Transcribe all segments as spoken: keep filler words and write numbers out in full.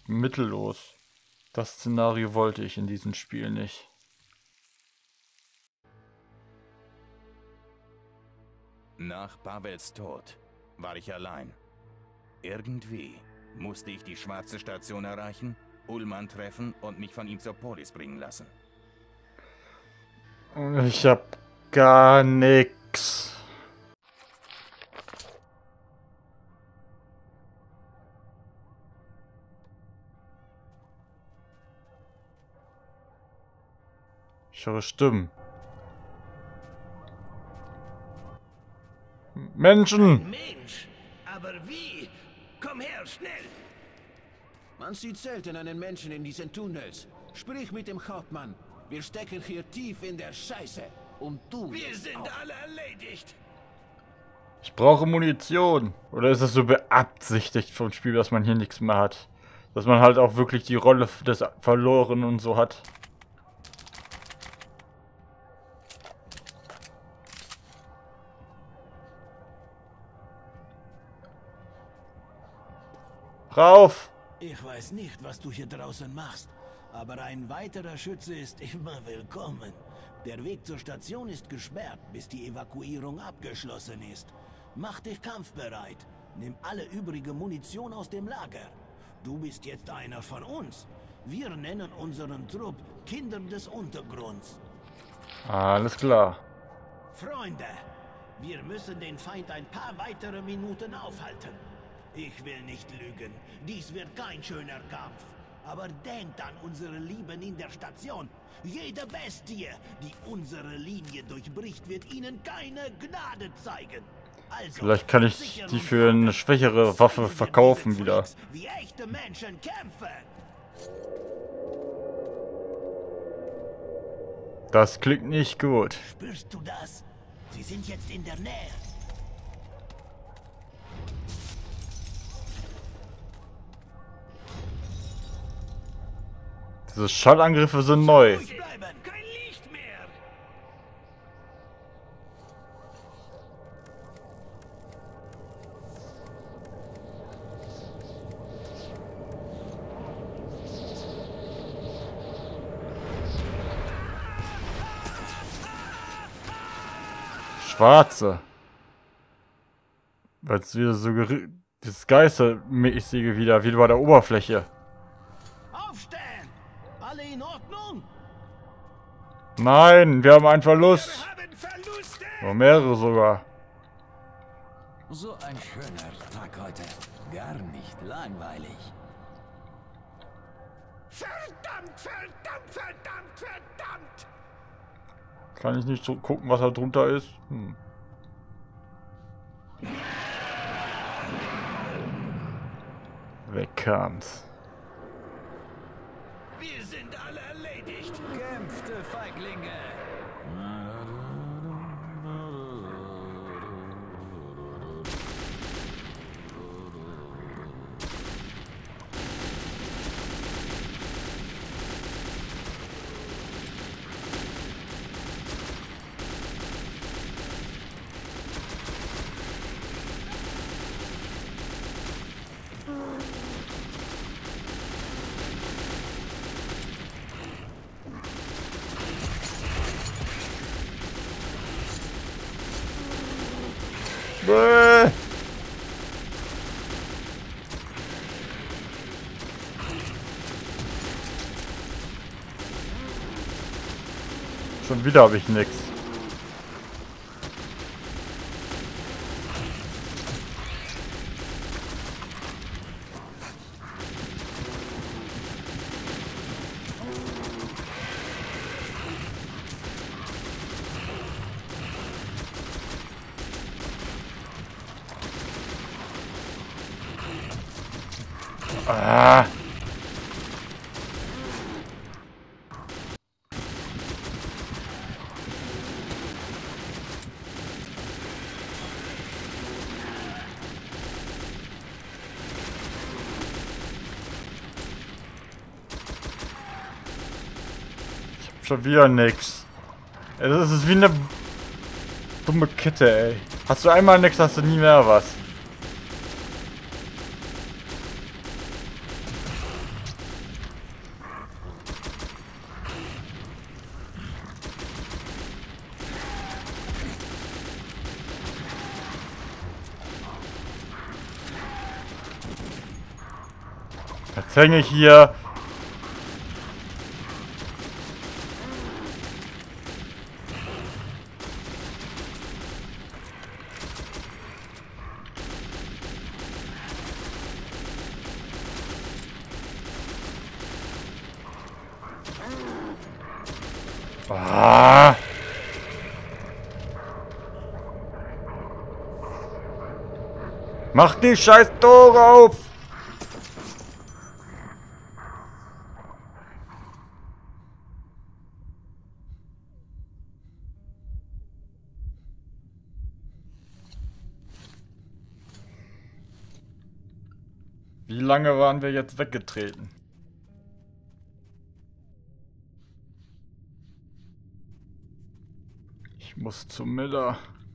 mittellos. Das Szenario wollte ich in diesem Spiel nicht. Nach Pawels Tod war ich allein. Irgendwie musste ich die schwarze Station erreichen, Ullmann treffen und mich von ihm zur Polis bringen lassen. Ich hab gar nix. Ich höre Stimmen. Menschen! Ein Mensch? Aber wie? Komm her, schnell! Man sieht selten einen Menschen in diesen Tunnels. Sprich mit dem Hauptmann. Wir stecken hier tief in der Scheiße. Und du... Wir sind alle erledigt! Ich brauche Munition. Oder ist es so beabsichtigt vom Spiel, dass man hier nichts mehr hat? Dass man halt auch wirklich die Rolle des Verlorenen und so hat. Rauf! Ich weiß nicht, was du hier draußen machst, aber ein weiterer Schütze ist immer willkommen. Der Weg zur Station ist gesperrt, bis die Evakuierung abgeschlossen ist. Mach dich kampfbereit. Nimm alle übrige Munition aus dem Lager. Du bist jetzt einer von uns. Wir nennen unseren Trupp Kinder des Untergrunds. Alles klar. Freunde, wir müssen den Feind ein paar weitere Minuten aufhalten. Ich will nicht lügen, dies wird kein schöner Kampf. Aber denkt an unsere Lieben in der Station. Jede Bestie, die unsere Linie durchbricht, wird ihnen keine Gnade zeigen. Also, vielleicht kann ich die für eine schwächere Waffe verkaufen wieder. Wie echte Menschen kämpfen. Das klingt nicht gut. Spürst du das? Sie sind jetzt in der Nähe. Diese Schallangriffe sind neu. Bleiben, kein Licht mehr. Schwarze. Weil es wieder so das Geistermäßige wieder, wieder bei der Oberfläche. Aufstehen! Alle in Ordnung? Nein, wir haben einen Verlust. Wir haben Verluste! Oder mehrere sogar. So ein schöner Tag heute. Gar nicht langweilig. Verdammt, verdammt, verdammt, verdammt! Kann ich nicht so gucken, was da drunter ist? Hm. Weg kam's. Wir sind alle erledigt. Kämpfte, Feiglinge! Bäh. Schon wieder habe ich nichts. Ah. Ich hab schon wieder nix. Ey, das ist wie eine dumme Kette, ey. Hast du einmal nix, hast du nie mehr was. Jetzt hänge ich hier. Ah. Mach die scheiß Tore auf! Wie lange waren wir jetzt weggetreten? Ich muss zu Miller.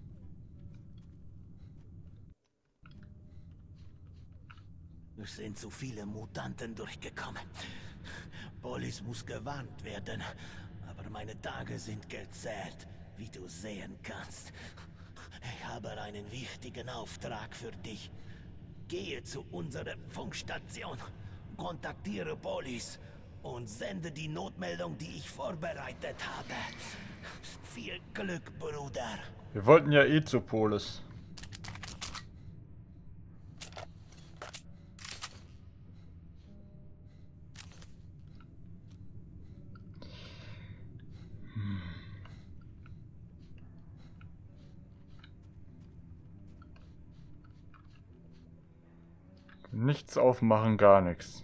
Es sind zu viele Mutanten durchgekommen. Polis muss gewarnt werden. Aber meine Tage sind gezählt, wie du sehen kannst. Ich habe einen wichtigen Auftrag für dich. Gehe zu unserer Funkstation, kontaktiere Polis und sende die Notmeldung, die ich vorbereitet habe. Viel Glück, Bruder. Wir wollten ja eh zu Polis. Nichts aufmachen, gar nichts.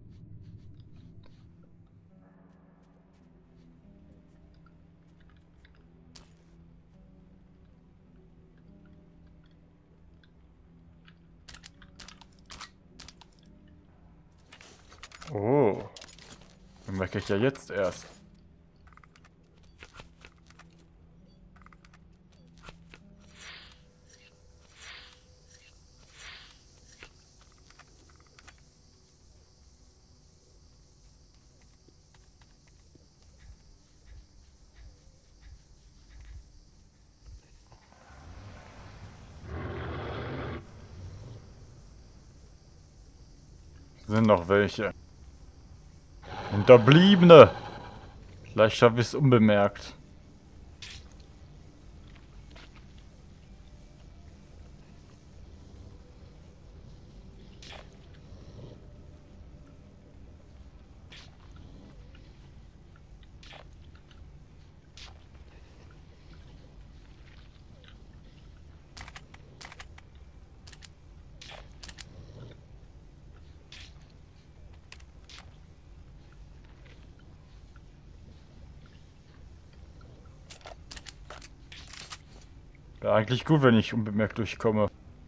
Oh. Dann merke ich ja jetzt erst. Sind noch welche. Unterbliebene. Vielleicht schaffe ich es unbemerkt. Wäre eigentlich gut, wenn ich unbemerkt durchkomme.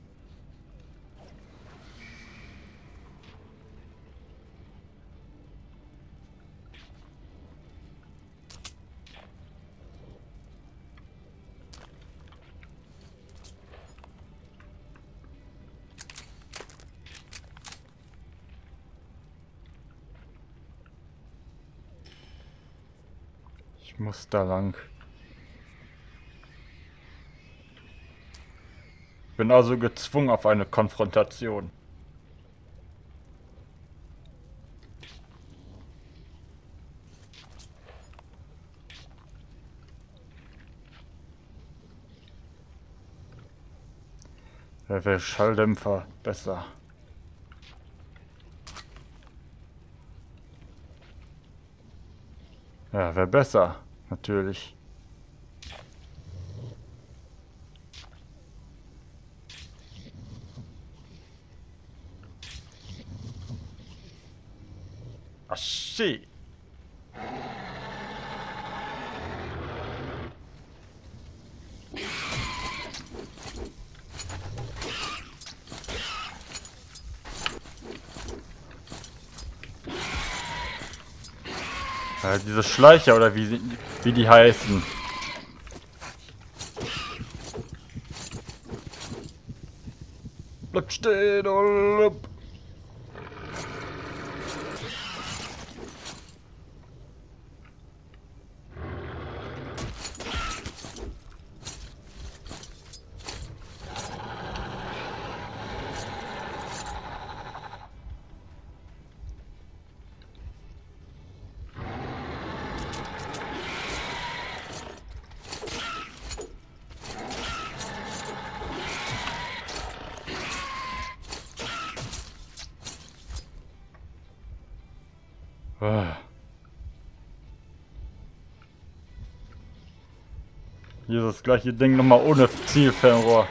Ich muss da lang. Bin also gezwungen auf eine Konfrontation. Wer wäre Schalldämpfer besser? Ja, wäre besser, natürlich. Ah, shit. Ja, diese Schleicher oder wie, sie, wie die heißen. Bleib stehen, oder? Ah. Hier ist das gleiche Ding nochmal ohne Zielfernrohr.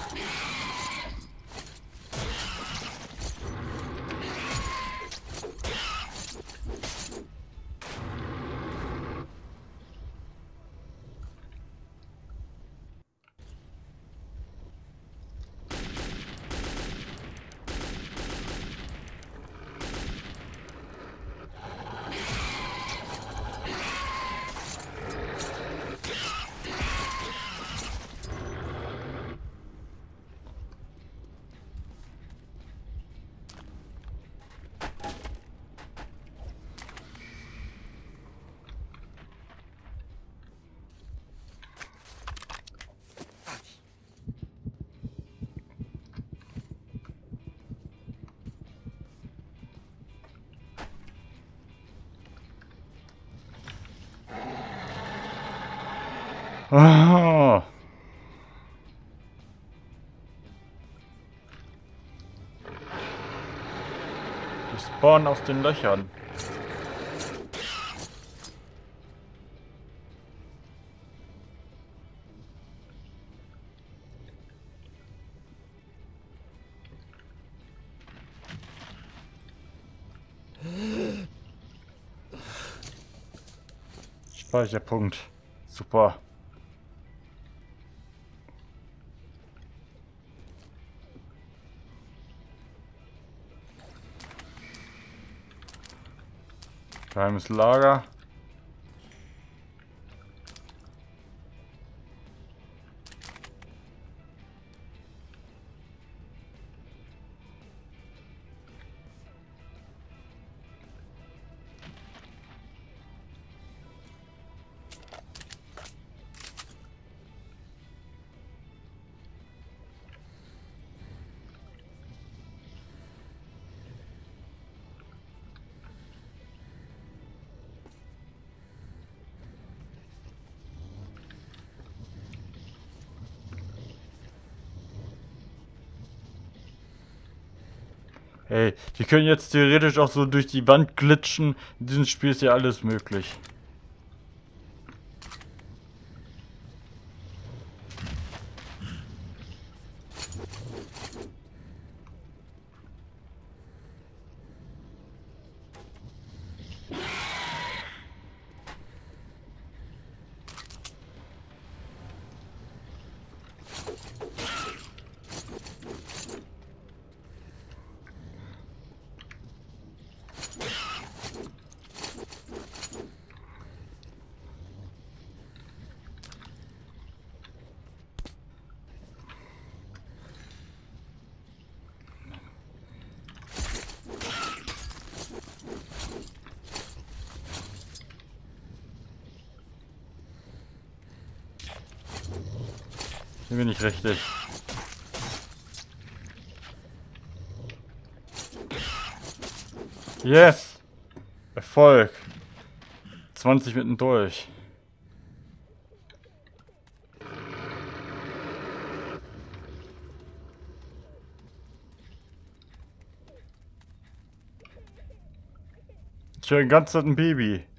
Ah. Die spawnen aus den Löchern. Speicherpunkt. Super. Geheimes Lager. Ey, die können jetzt theoretisch auch so durch die Wand glitschen. In diesem Spiel ist ja alles möglich. Hier bin ich richtig. Yes! Erfolg! zwanzig mitten durch. Ich höre die ganze Zeit ein Baby.